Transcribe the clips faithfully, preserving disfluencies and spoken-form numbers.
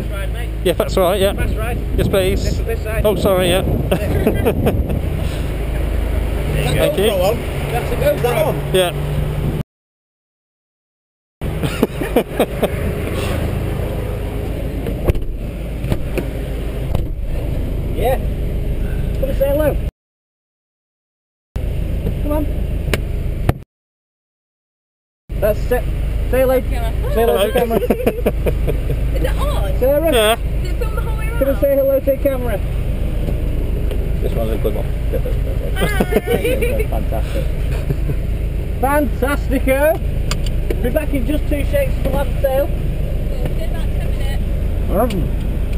fast ride, mate. Yeah, that's right, yeah. Fast ride. Yes, please. This, this side. Oh, sorry, yeah. Thank you. That's a GoPro on. Yeah. Yeah. Come and say hello. Come on. That's it. Say hello. Say hello to the camera. Is it on? Sarah? Yeah. Did it film the whole way around? Come and say hello to the camera. This one's a good one. Fantastic. Fantastico. Be back in just two shakes of the lamp tail. Well, in about ten minutes. Um.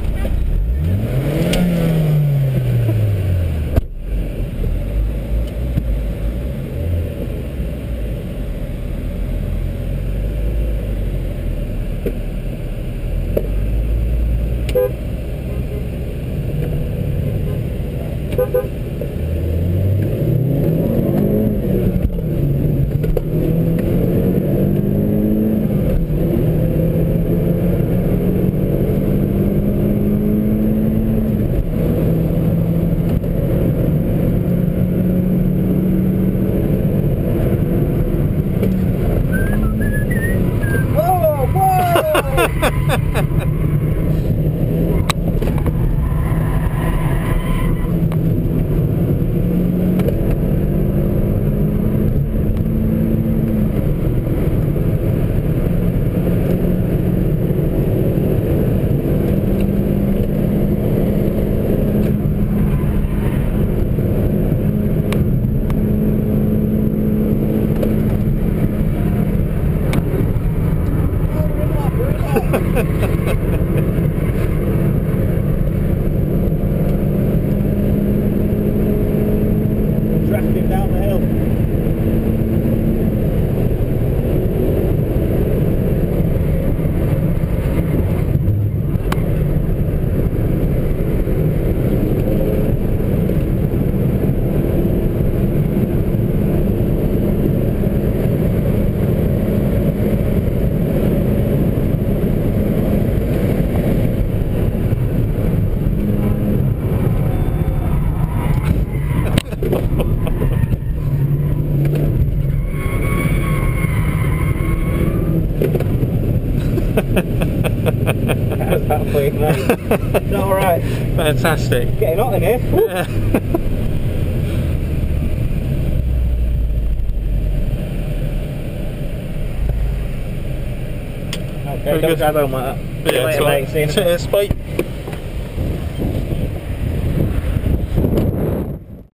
Drafting down the hill. How's that for you, mate? Is that alright? Fantastic. Getting hot in here. Yeah. Okay, don't drive home like that. See you Yeah, later, it's mate. See you in a bit. Cheers, bye.